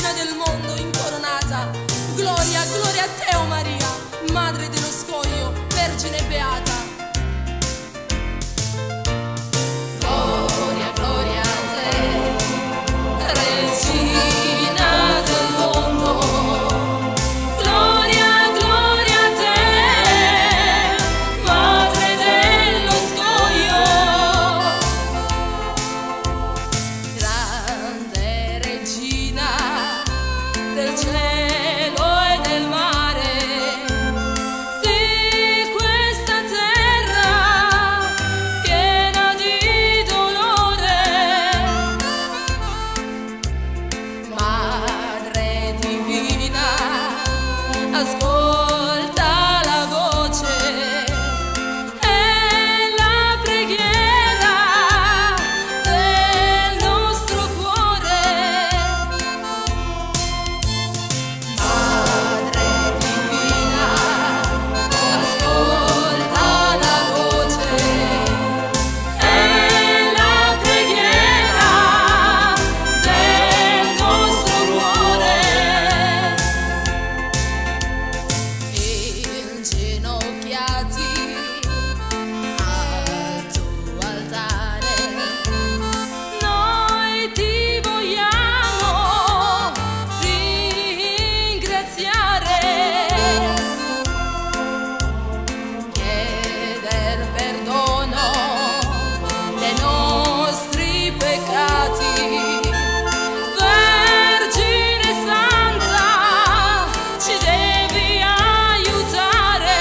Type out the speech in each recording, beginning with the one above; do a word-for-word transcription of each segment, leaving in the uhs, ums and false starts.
regina del mondo incoronata. Gloria, gloria a te, o Maria, madre dello scoglio, vergine beata. Gloria, gloria a te, regina del mondo. Gloria, gloria a te, madre dello scoglio. Grande regina del cielo e del mare, di questa terra piena di dolore. Madre divina, ascolta la voce e la preghiera del nostro cuore. Madre divina, ascolta la voce e la preghiera del nostro cuore. Inginocchiati al tuo altare, noi ti vogliamo ringraziare, chieder perdono dei nostri peccati. Vergine Santa, ci devi aiutare,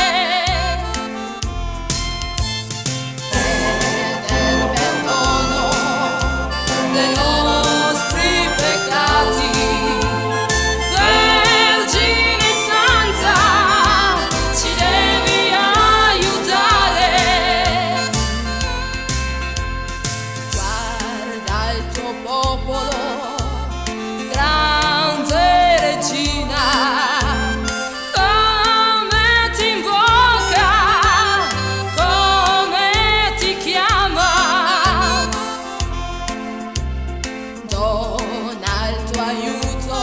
chieder perdono dei nostri peccati. Vergine Santa, ci devi aiutare. Guarda il tuo popolo, grande regina, come ti invoca, come ti chiama. Dona il tuo aiuto,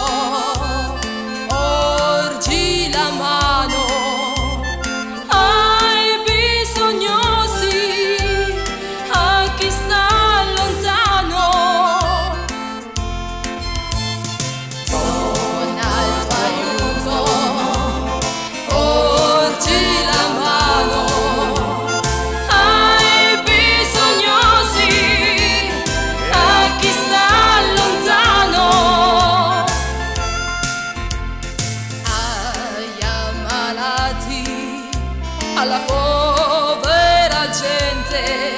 porgi la mano ai bisognosi, a chi sta lontano. Dona il tuo aiuto, porgi la mano ai bisognosi, a chi sta lontano. Agli ammalati, alla povera gente,